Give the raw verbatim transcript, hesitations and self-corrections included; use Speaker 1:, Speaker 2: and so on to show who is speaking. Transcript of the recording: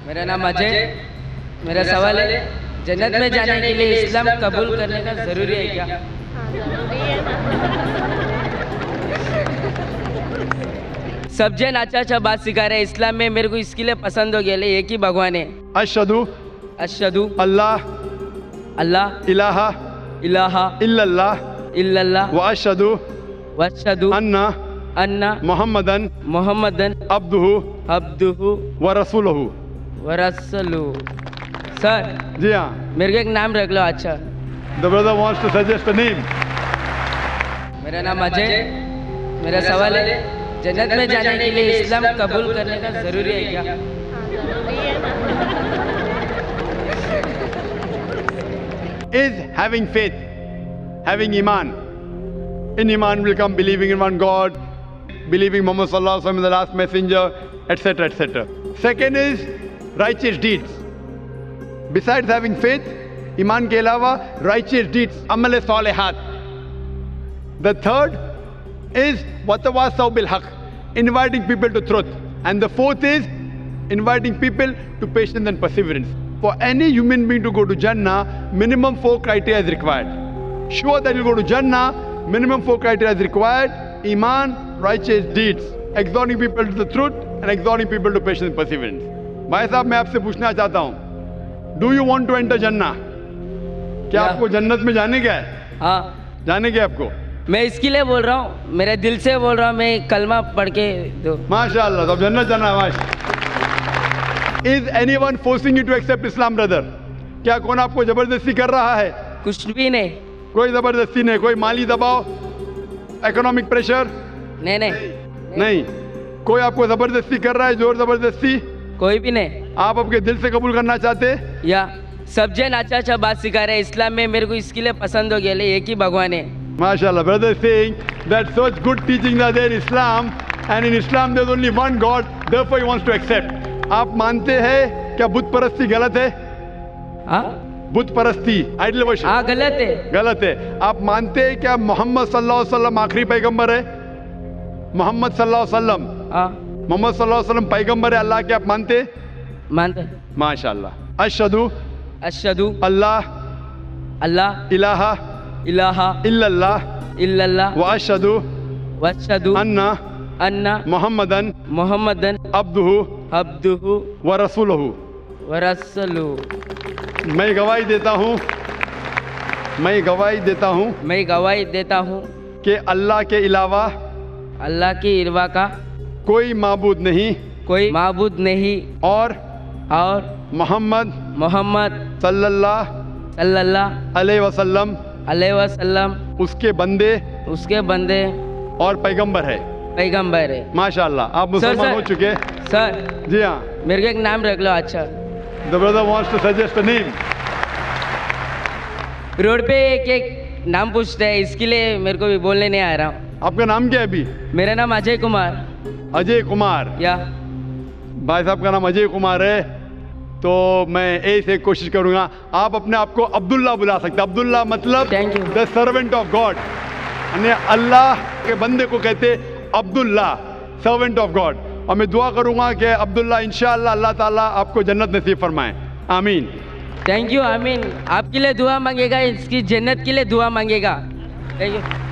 Speaker 1: मेरा नाम अजय। मेरा सवाल है, जन्नत में जाने के लिए इस्लाम कबूल करने का जरूरी है क्या? सब जन अच्छा अच्छा बात सिखा रहे हैं इस्लाम में, मेरे को इसके लिए पसंद हो गया। ले एक ही भगवान है।
Speaker 2: अशहदु
Speaker 1: अशहदु
Speaker 2: अल्लाह
Speaker 1: अल्लाह
Speaker 2: इलाहा
Speaker 1: इलाहा
Speaker 2: इल्लल्लाह
Speaker 1: इल्लल्लाह
Speaker 2: व अशहदु
Speaker 1: व अशहदु
Speaker 2: अन्ना
Speaker 1: अन्ना
Speaker 2: मुहम्मदन
Speaker 1: मोहम्मदन
Speaker 2: अब्दुहु
Speaker 1: अब्दुहु
Speaker 2: व रसूलुहु
Speaker 1: व रसूलुहु। सर
Speaker 2: जी हाँ,
Speaker 1: मेरे को एक नाम रख लो। अच्छा,
Speaker 2: the brother wants to suggest a name.
Speaker 1: मेरा नाम अजय। मेरा सवाल है, जन्नत में जाने के लिए इस्लाम कबूल करने का जरूरी है क्या?
Speaker 2: Is having faith, having iman. In iman will come believing in one God, believing Muhammad sallallahu alaihi wasallam is the last messenger, et cetera, et cetera. Second is righteous deeds. Besides having faith, iman के अलावा righteous deeds, amal salihat. The third is watawasaw bil haq, inviting people to truth. And the fourth is inviting people to patience and perseverance. For any human being to go to Jannah, minimum four criteria is required. Sure that you go to Jannah, minimum four criteria is required: iman, righteous deeds, exhorting people to the truth, and exhorting people to patience and perseverance. भाई साहब, मैं आपसे पूछना चाहता हूँ, Do you want to enter Jannah? क्या आपको जन्नत में जाने का है?
Speaker 1: हाँ,
Speaker 2: जाने का आपको?
Speaker 1: मैं इसके लिए बोल रहा हूँ, मेरे दिल से बोल रहा हूँ। मैं कलमा पढ़ के दो।
Speaker 2: माशाअल्लाह, तो जन्नत जाना है। माशा। Is anyone forcing you to accept Islam, brother? क्या कौन आपको जबरदस्ती कर रहा है?
Speaker 1: कुछ भी नहीं।
Speaker 2: कोई जबरदस्ती नहीं, कोई माली दबाव, इकोनॉमिक प्रेशर?
Speaker 1: नहीं नहीं
Speaker 2: नहीं। कोई आपको जबरदस्ती कर रहा है, जोर जबरदस्ती?
Speaker 1: कोई भी नहीं।
Speaker 2: आप आपके दिल से कबूल करना चाहते?
Speaker 1: या सब जन अच्छा अच्छा बात सिखा रहे हैं इस्लाम में, मेरे को इसके लिए पसंद हो गया। ले एक ही भगवान है।
Speaker 2: Mashallah, brother saying that such good teachings are there in Islam, and in Islam there's only one God, therefore he wants to accept. आप मानते हैं क्या बुत परस्ती गलत है?
Speaker 1: हाँ,
Speaker 2: बुत परस्ती, आइडल वर्शिप,
Speaker 1: हाँ गलत है।
Speaker 2: गलत है। आप मानते हैं क्या मोहम्मद सल्लल्लाहु अलैहि वसल्लम आखिरी पैगंबर है? मोहम्मद सल्लल्लाहु अलैहि वसल्लम,
Speaker 1: हाँ,
Speaker 2: मोहम्मद सल्लल्लाहु अलैहि वसल्लम पैगंबर है अल्लाह के, आप मानते?
Speaker 1: मानते।
Speaker 2: माशाल्लाह। अशहदु
Speaker 1: अशहदु
Speaker 2: अल्लाह
Speaker 1: अल्लाह
Speaker 2: इलाहा
Speaker 1: इलाहा
Speaker 2: इल्लल्लाह
Speaker 1: इल्लल्लाह
Speaker 2: व अशहदु
Speaker 1: व अशहदु
Speaker 2: अन्ना
Speaker 1: अन्ना
Speaker 2: मुहम्मदन
Speaker 1: मोहम्मदन
Speaker 2: अब्दुहु
Speaker 1: अब्दुहु
Speaker 2: व रसूलुहु।
Speaker 1: व रसूलुहु।
Speaker 2: मैं गवाही देता हूँ मैं गवाही देता हूँ
Speaker 1: मैं गवाही देता हूँ
Speaker 2: कि अल्लाह के अलावा
Speaker 1: अल्लाह की इरवा का
Speaker 2: कोई माबूद नहीं
Speaker 1: कोई माबूद नहीं
Speaker 2: और
Speaker 1: और
Speaker 2: मोहम्मद
Speaker 1: मोहम्मद
Speaker 2: सल्लल्लाहु
Speaker 1: सल्लल्लाहु
Speaker 2: अलैहि वसल्लम
Speaker 1: अलैहि वसल्लम
Speaker 2: उसके बंदे
Speaker 1: उसके बंदे
Speaker 2: और पैगंबर है।
Speaker 1: पैगंबर है।
Speaker 2: माशाल्लाह, आप मुसलमान हो चुके?
Speaker 1: सर
Speaker 2: जी हाँ,
Speaker 1: मेरे को एक नाम रख लो। अच्छा,
Speaker 2: the brother wants to suggest a name.
Speaker 1: Road पे एक एक नाम पूछते हैं, इसके लिए मेरे को भी बोलने नहीं आ रहा हूँ।
Speaker 2: आपका नाम क्या है अभी?
Speaker 1: मेरा नाम अजय कुमार।
Speaker 2: अजय कुमार।
Speaker 1: या
Speaker 2: भाई साहब का नाम अजय कुमार है, तो मैं ऐसे कोशिश करूंगा। आप अपने आप को अब्दुल्ला बुला सकते हैं। अब्दुल्ला मतलब
Speaker 1: Thank you.
Speaker 2: The servant of God, यानी अल्लाह के बंदे को कहते अब्दुल्ला, सर्वेंट ऑफ गॉड। और मैं दुआ करूंगा कि अब्दुल्ला इंशाअल्लाह अल्लाह ताला आपको जन्नत नसीब फरमाए। आमीन।
Speaker 1: Thank you. आमीन। आपके लिए दुआ मांगेगा, इसकी जन्नत के लिए दुआ मांगेगा। Thank you.